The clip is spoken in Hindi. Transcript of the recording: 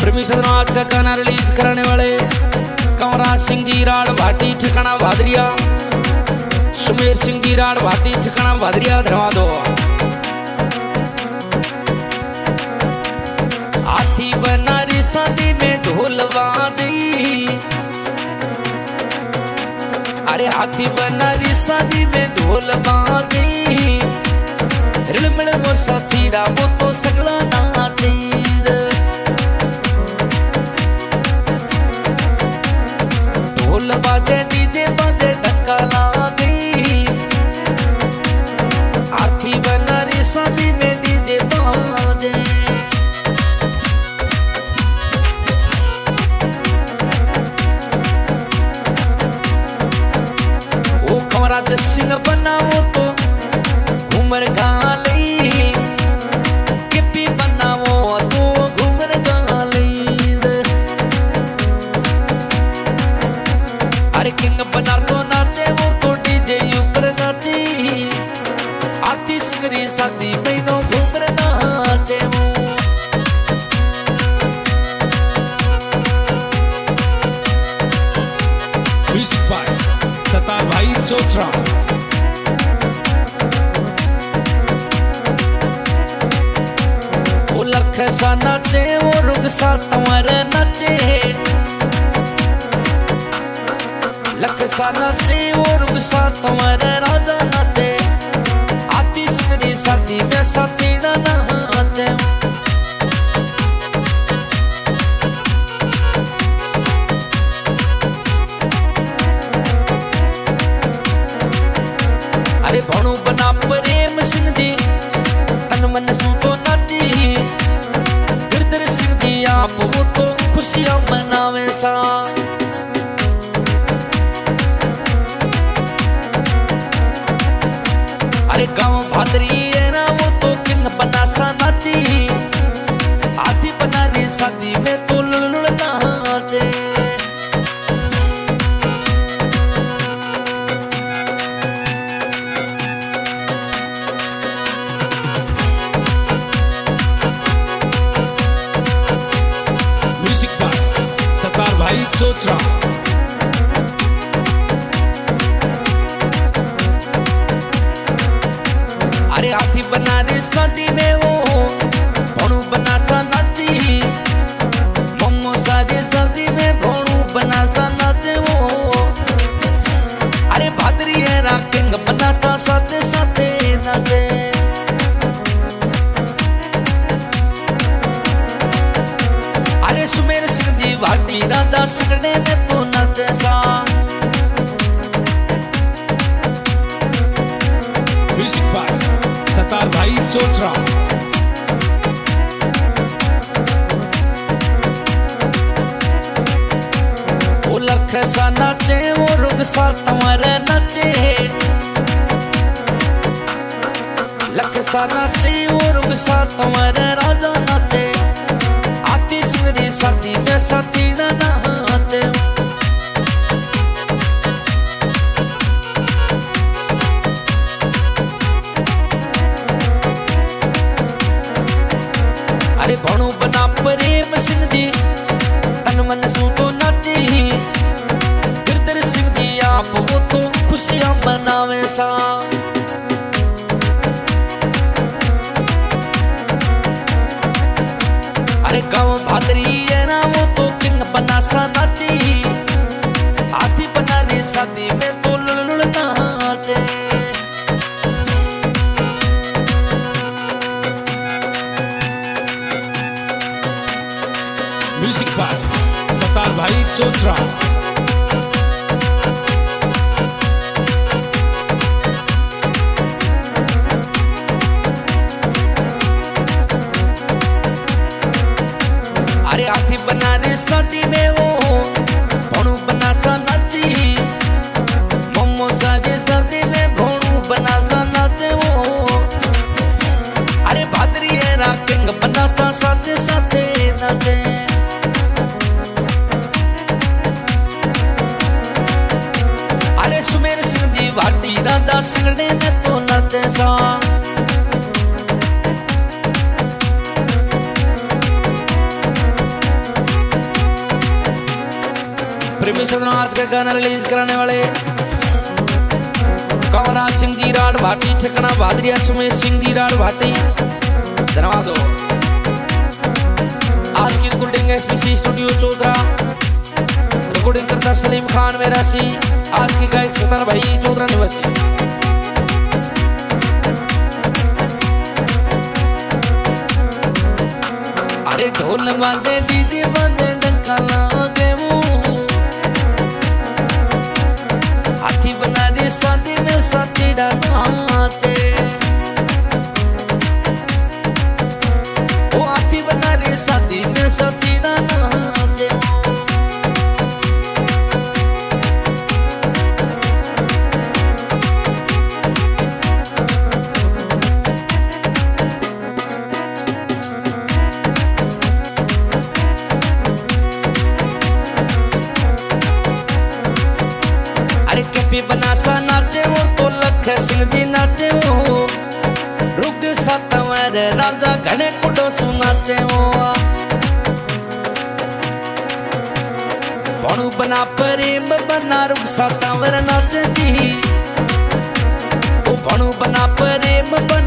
परमेश्वर नाथ का गाना रिलीज करने वाले कंवरा सिंह जी राड़ भाटी ठिकाना भादरिया, सुमेर सिंह जी राड़ भाटी ठिकाना भादरिया धरवा दो। हाथी बना रे शादी में ढोल वादी, अरे हाथी बना रे शादी में ढोल वादी, रिलमिल वो साथीड़ा वो तो सगला नाची। ढोल बाजे डीजे बाजे डंका लागी, हाथी बना रे शादी में डीजे बाजे। ओ कंवरा दे सिंह बना वो तो घूमर गाली, किपी बना वो तो घूमर गाली। अरे किंग बना तो नाचे वो तो डीजे ऊपर नाची, आती सिंगरी शादी में नो घूमर नाचे वो। म्यूजिक बाय सतार भाई चोत्रा। वो लख सा नाचे वो रुग सा तुम्हारे नाचे, लख सा नाचे वो रुग सा तुम्हारे राजा नाचे, आती सिंगरी शादी में साथी ना नाचे। अरे भणु बना प्रेम सिंह जी तन मन सू तो नाची, गिरधर सिंह जी आप वो तो खुशियां मनावे सा। अरे गाँव भादरी है ना वो तो किंग बना सा नाची, आधी बना री शादी में तो लुलुल नाचे। म्यूजिक बाय सतार भाई चोत्रा। अरे हाथी बना रे शादी में वो भणु बना सा नाची, मोमो सारी शादी में भणु बना सा नाचे वो। अरे भादरी है रा किंग बना था साथे साथे नाचे। अरे सुमेर सिंह जी भाटी राधा सगड़े में तो नाचे सा। म्यूजिक बाय सतार भाई चोत्रा। वो लख सा नाचे वो रुग सा तुम्हारे नाचे, लख सा नाचे वो रुग सा तुम्हारे राजा नाचे, आती सिंगरी शादी में साथी ना नाचे। अरे भणु बना प्रेम सिंह जी तन मन सू तो नाची, गिरधर सिंह जी आप वो तो खुशियां मनावे सा। अरे गाँव भादरी है ना वो तो किंग बना सा नाची, आधी बना री शादी में तो लुलुल नाचे। म्यूजिक बाय सतार भाई चोत्रा। अरे हाथी बना रे शादी में वो भणु बना सा नाची, मोमो सारी शादी में भणु बना सा नाचे वो। अरे भादरी है रा किंग बना था साथे साथे नाचे। अरे सुमेर सिंह जी भाटी राधा सगड़े में तो नाचे सा। सदनों आज का गाना रिलीज कराने वाले कंवरा सिंह जी राड भाटी, ठिकाना भादरिया सुमेर सिंह जी राड भाटी, धन्यवाद हो। आज की recording SPC studio Chaudhra, recording करता सलीम खान मेरासी, आज की गायक सतार भाई चौधरा निवासी। अरे ढोल बाजे डीजे बाजे डंका लागे वो, हाथी बना दे शादी में साथी नाचे, वो हाथी बना दे शादी में साथी नाचे। बनासा नाचे वो तो लख सिंह जी नाचे वो, रुग सतवर राजा घने कुडो सु नाचे वो, भणु बना प्रेम बना रुग सतवर नाचे जी, वो भणु बना प्रेम